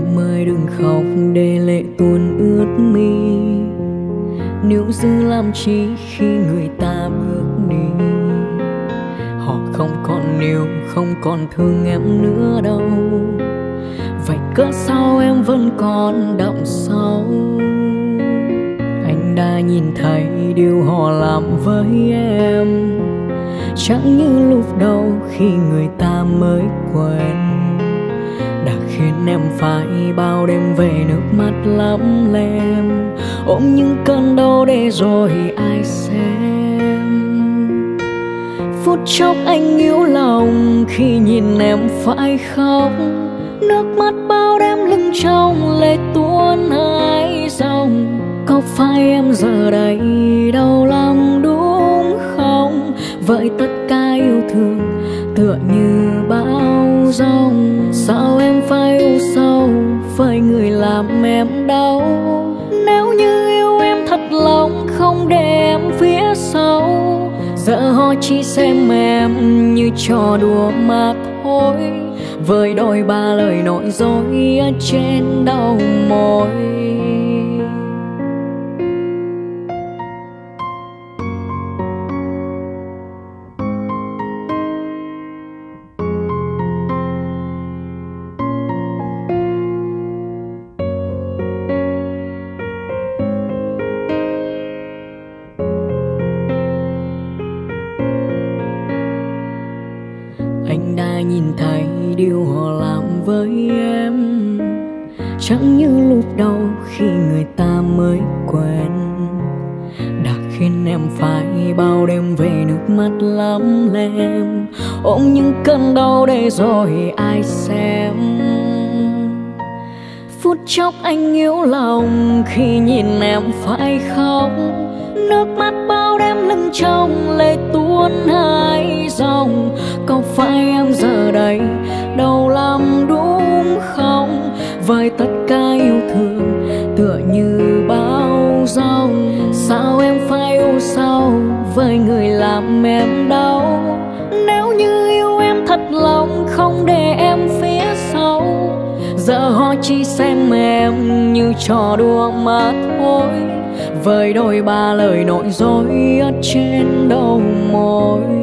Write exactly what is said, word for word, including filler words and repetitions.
Em ơi đừng khóc để lệ tuôn ướt mi, níu giữ làm chi khi người ta bước đi. Họ không còn yêu, không còn thương em nữa đâu. Vậy cớ sao em vẫn còn đậm sâu? Anh đã nhìn thấy điều họ làm với em, chẳng như lúc đầu khi người ta mới quen, đã khiến em phải bao đêm về nước mắt lắm lem, ôm những cơn đau để rồi ai xem. Phút chốc anh yếu lòng khi nhìn em phải khóc, nước mắt bao đêm lưng tròng lệ tuôn hai dòng. Có phải em giờ đây đau lòng đúng không? Vậy tất cả yêu thương tựa như bão giông. Sao em phải u sầu với người làm em đau? Nếu như yêu em thật lòng không để em phía sau, giờ họ chỉ xem em như trò đùa mà thôi, với đôi ba lời nói dối ở trên đầu môi. Anh đã nhìn thấy điều họ làm với em, chẳng như lúc đầu khi người ta mới quen, đã khiến em phải bao đêm về nước mắt lắm lem, ôm những cơn đau để rồi ai xem. Phút chốc anh yếu lòng khi nhìn em phải khóc, nước mắt bao đêm lưng tròng lệ tuôn hai dòng. Có phải em giờ đây đau lắm đúng không? Với tất cả yêu thương tựa như bão giông. Sao em phải u sầu với người làm em đau? Nếu như yêu em thật lòng không để em phía sau, giờ họ chỉ xem em như trò đùa mà thôi, với đôi ba lời nói dối ở trên đầu môi.